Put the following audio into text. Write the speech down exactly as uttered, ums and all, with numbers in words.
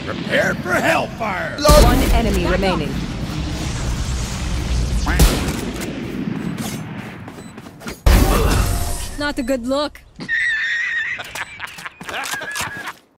Prepare for hellfire! One enemy remaining. Not a good look.